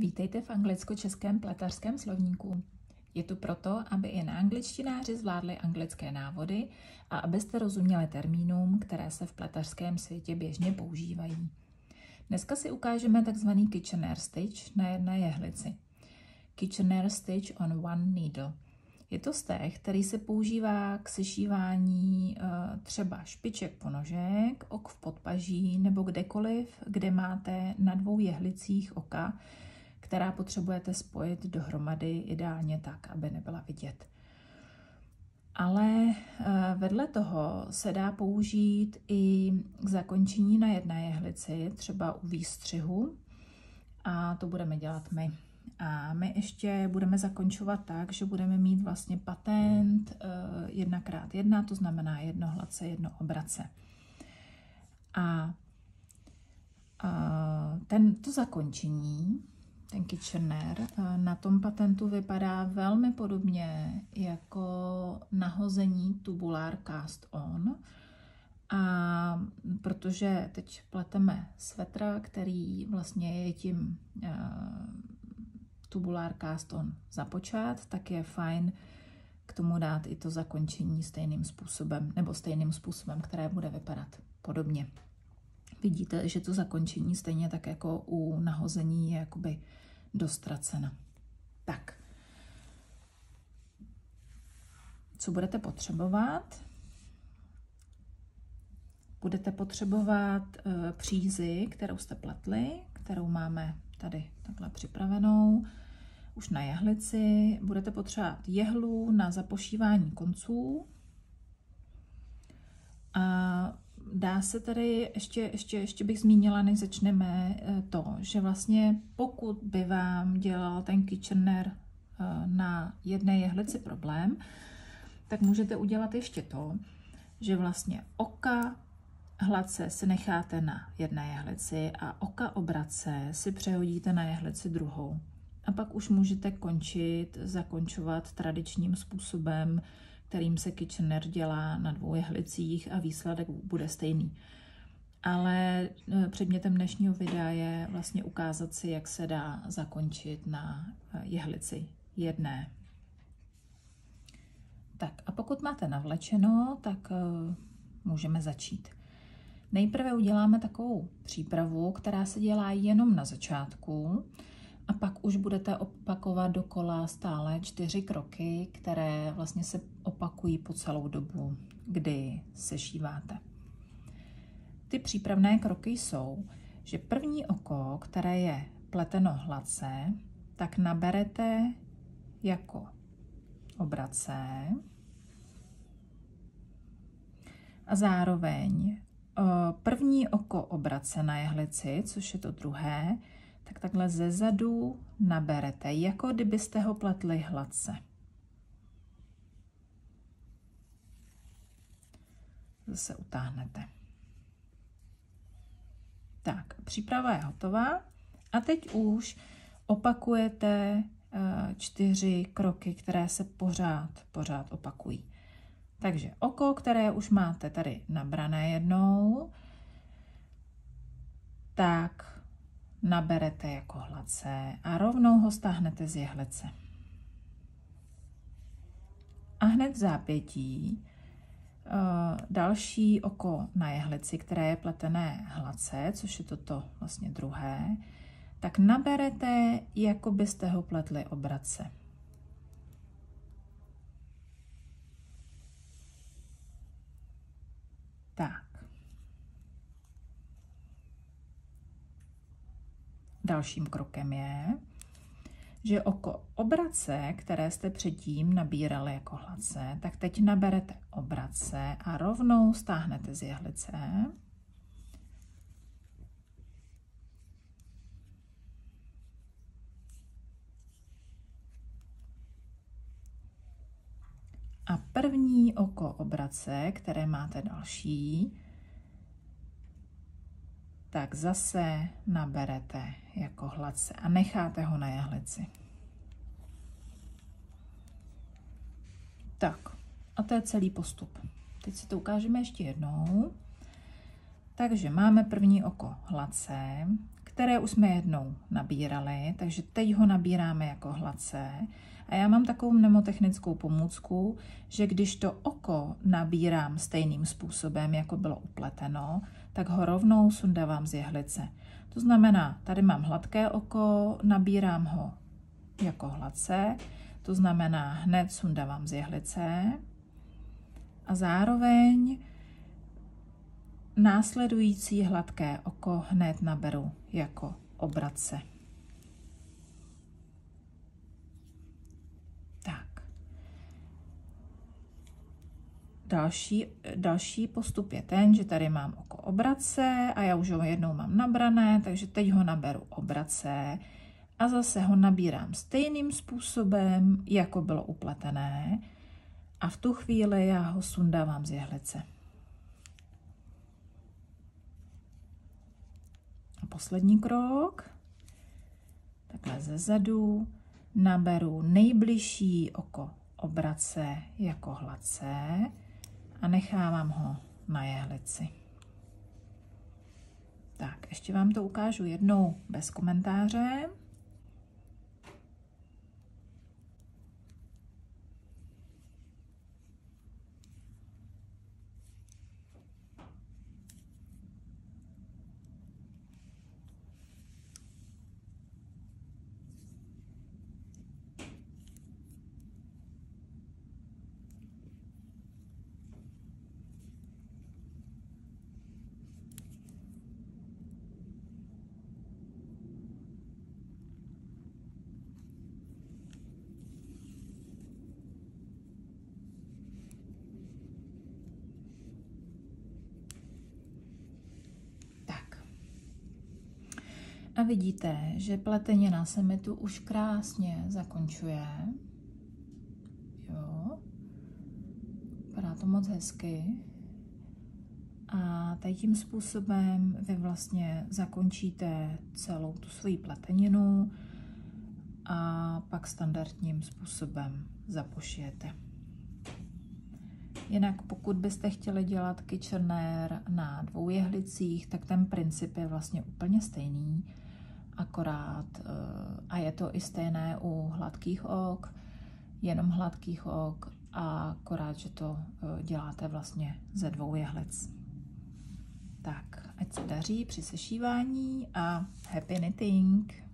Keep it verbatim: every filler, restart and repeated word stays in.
Vítejte v anglicko-českém pletařském slovníku. Je tu proto, aby i neangličtináři zvládli anglické návody a abyste rozuměli termínům, které se v pletařském světě běžně používají. Dneska si ukážeme tzv. Kitchener stitch na jedné jehlici. Kitchener stitch on one needle. Je to steh, který se používá k sešívání třeba špiček ponožek, ok v podpaží nebo kdekoliv, kde máte na dvou jehlicích oka, která potřebujete spojit dohromady ideálně tak, aby nebyla vidět. Ale vedle toho se dá použít i k zakončení na jedné jehlici, třeba u výstřihu, a to budeme dělat my. A my ještě budeme zakončovat tak, že budeme mít vlastně patent jedna krát jedna, to znamená jedno hladce, jedno obrace. A, a tento zakončení, ten kitchener, na tom patentu vypadá velmi podobně jako nahození tubular cast on. A protože teď pleteme svetra, který vlastně je tím uh, tubular cast on započat, tak je fajn k tomu dát i to zakončení stejným způsobem, nebo stejným způsobem, které bude vypadat podobně. Vidíte, že to zakončení stejně tak jako u nahození je jakoby dostracena. Tak. Co budete potřebovat? Budete potřebovat e, přízi, kterou jste pletli, kterou máme tady takhle připravenou, už na jehlici. Budete potřebovat jehlu na zapošívání konců. A dá se tady, ještě, ještě, ještě bych zmínila, než začneme, to, že vlastně pokud by vám dělal ten kitchener na jedné jehlici problém, tak můžete udělat ještě to, že vlastně oka hladce si necháte na jedné jehlici a oka obrace si přehodíte na jehlici druhou. A pak už můžete končit, zakončovat tradičním způsobem, kterým se kitchener dělá na dvou jehlicích a výsledek bude stejný. Ale předmětem dnešního videa je vlastně ukázat si, jak se dá zakončit na jehlici jedné. Tak a pokud máte navlečeno, tak můžeme začít. Nejprve uděláme takovou přípravu, která se dělá jenom na začátku, a pak už budete opakovat dokola stále čtyři kroky, které vlastně se opakují po celou dobu, kdy sešíváte. Ty přípravné kroky jsou, že první oko, které je pleteno hladce, tak naberete jako obrace a zároveň první oko obrace na jehlici, což je to druhé, tak takhle ze zadu naberete, jako kdybyste ho pletli hladce. Zase utáhnete. Tak, příprava je hotová a teď už opakujete čtyři kroky, které se pořád, pořád opakují. Takže oko, které už máte tady nabrané jednou, tak naberete jako hladce a rovnou ho stáhnete z jehlice. A hned v zápětí další oko na jehlici, které je pletené hladce, což je toto vlastně druhé, tak naberete, jako byste ho pletli obrace. Tak. Dalším krokem je, že oko obrace, které jste předtím nabírali jako hladce, tak teď naberete obrace a rovnou stáhnete z jehlice. A první oko obrace, které máte další, tak zase naberete jako hladce a necháte ho na jehlici. Tak, a to je celý postup. Teď si to ukážeme ještě jednou. Takže máme první oko hladce, které už jsme jednou nabírali, takže teď ho nabíráme jako hladce. A já mám takovou mnemotechnickou pomůcku, že když to oko nabírám stejným způsobem, jako bylo upleteno, tak ho rovnou sundávám z jehlice. To znamená, tady mám hladké oko, nabírám ho jako hladce, to znamená, hned sundávám z jehlice a zároveň následující hladké oko hned naberu jako obratce. Tak. Další, další postup je ten, že tady mám oko obratce a já už ho jednou mám nabrané, takže teď ho naberu obratce a zase ho nabírám stejným způsobem, jako bylo upletené a v tu chvíli já ho sundávám z jehlice. A poslední krok, takhle ze zadu, naberu nejbližší oko obratce jako hladce a nechávám ho na jehlici. Tak, ještě vám to ukážu jednou bez komentáře. A vidíte, že pletenina se mi tu už krásně zakončuje. Jo. Vypadá to moc hezky. A tady tím způsobem vy vlastně zakončíte celou tu svoji pleteninu a pak standardním způsobem zapošijete. Jinak pokud byste chtěli dělat kitchenér na dvou jehlicích, tak ten princip je vlastně úplně stejný, akorát, a je to i stejné u hladkých ok, jenom hladkých ok, a akorát, že to děláte vlastně ze dvou jehlic. Tak, ať se daří při sešívání a happy knitting!